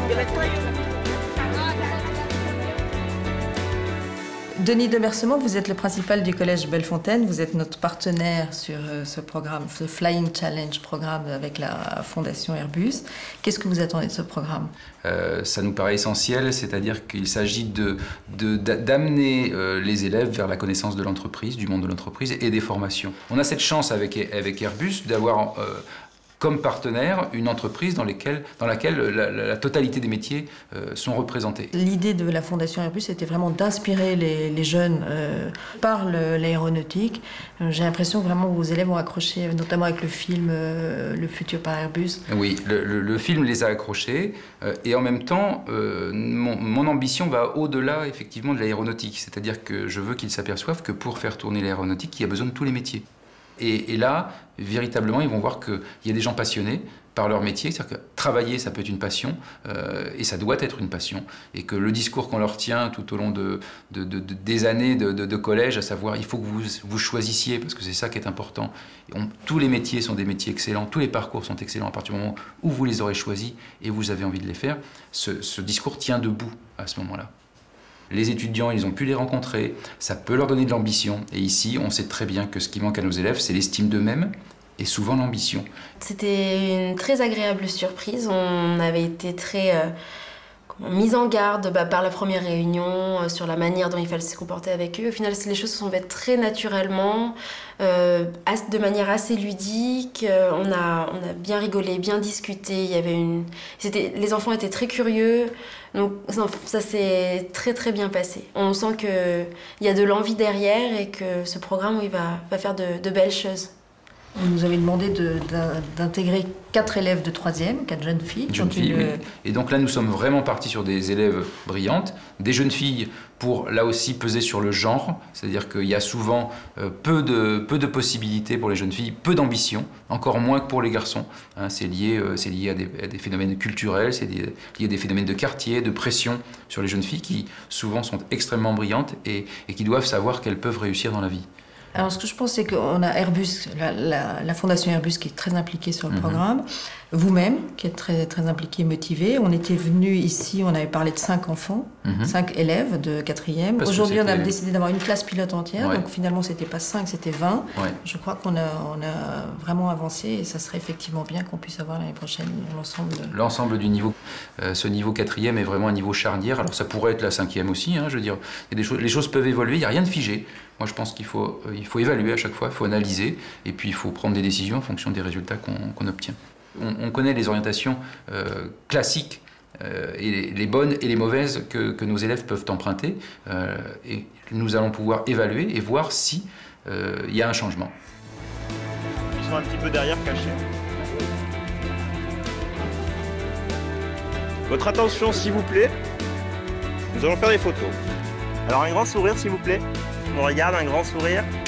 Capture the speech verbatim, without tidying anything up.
Denis Demercement, vous êtes le principal du collège Bellefontaine, vous êtes notre partenaire sur ce programme, ce Flying Challenge programme avec la Fondation Airbus. Qu'est-ce que vous attendez de ce programme? euh, Ça nous paraît essentiel, c'est-à-dire qu'il s'agit de, de, d'amener euh, les élèves vers la connaissance de l'entreprise, du monde de l'entreprise et des formations. On a cette chance avec, avec Airbus d'avoir euh, comme partenaire une entreprise dans, lesquelles, dans laquelle la, la, la totalité des métiers euh, sont représentés. L'idée de la Fondation Airbus était vraiment d'inspirer les, les jeunes euh, par l'aéronautique. Euh, J'ai l'impression que vraiment vos élèves ont accroché, notamment avec le film euh, Le futur par Airbus. Oui, le, le, le film les a accrochés euh, et en même temps, euh, mon, mon ambition va au-delà effectivement de l'aéronautique. C'est-à-dire que je veux qu'ils s'aperçoivent que pour faire tourner l'aéronautique, il y a besoin de tous les métiers. Et, et là, véritablement, ils vont voir qu'il y a des gens passionnés par leur métier, c'est-à-dire que travailler, ça peut être une passion, euh, et ça doit être une passion, et que le discours qu'on leur tient tout au long de, de, de, de, des années de, de, de collège, à savoir, il faut que vous vous choisissiez, parce que c'est ça qui est important. On, tous les métiers sont des métiers excellents, tous les parcours sont excellents à partir du moment où vous les aurez choisis et vous avez envie de les faire. Ce, ce discours tient debout à ce moment-là. Les étudiants, ils ont pu les rencontrer, ça peut leur donner de l'ambition. Et ici, on sait très bien que ce qui manque à nos élèves, c'est l'estime d'eux-mêmes et souvent l'ambition. C'était une très agréable surprise. On avait été très euh, mis en garde bah, par la première réunion euh, sur la manière dont il fallait se comporter avec eux. Au final, les choses se sont faites très naturellement, euh, de manière assez ludique. Euh, on, a, on a bien rigolé, bien discuté. Il y avait une... Les enfants étaient très curieux. Donc ça s'est très très bien passé. On sent qu'il y a de l'envie derrière et que ce programme il va, va faire de, de belles choses. Vous nous avez demandé d'intégrer quatre élèves de troisième, quatre jeunes filles. Jeunes filles, une... oui. Et donc là, nous sommes vraiment partis sur des élèves brillantes, des jeunes filles pour, là aussi, peser sur le genre. C'est-à-dire qu'il y a souvent euh, peu, de, peu de possibilités pour les jeunes filles, peu d'ambition, encore moins que pour les garçons. Hein, c'est lié, euh, c'est lié à des, à des phénomènes culturels, c'est lié, lié à des phénomènes de quartier, de pression sur les jeunes filles qui, souvent, sont extrêmement brillantes et, et qui doivent savoir qu'elles peuvent réussir dans la vie. Alors, ce que je pense, c'est qu'on a Airbus, la, la, la Fondation Airbus qui est très impliquée sur le mm-hmm. programme, vous-même qui êtes très, très impliqué et motivé. On était venus ici, on avait parlé de cinq enfants, mm-hmm. cinq élèves de quatrième. Aujourd'hui, on a décidé d'avoir une classe pilote entière, ouais. donc finalement, c'était pas cinq, c'était vingt. Ouais. Je crois qu'on a, on a vraiment avancé et ça serait effectivement bien qu'on puisse avoir l'année prochaine l'ensemble de... L'ensemble du niveau. Euh, ce niveau quatrième est vraiment un niveau charnière. Alors, ça pourrait être la cinquième aussi, hein, je veux dire. Il y a des choses, les choses peuvent évoluer, il n'y a rien de figé. Moi, je pense qu'il faut, euh, il faut évaluer à chaque fois, il faut analyser, et puis il faut prendre des décisions en fonction des résultats qu'on qu'on obtient. On, on connaît les orientations euh, classiques, euh, et les, les bonnes et les mauvaises que, que nos élèves peuvent emprunter, euh, et nous allons pouvoir évaluer et voir si euh, il y a un changement. Ils sont un petit peu derrière, cachés. Votre attention, s'il vous plaît. Nous allons faire des photos. Alors un grand sourire, s'il vous plaît. On regarde, un grand sourire.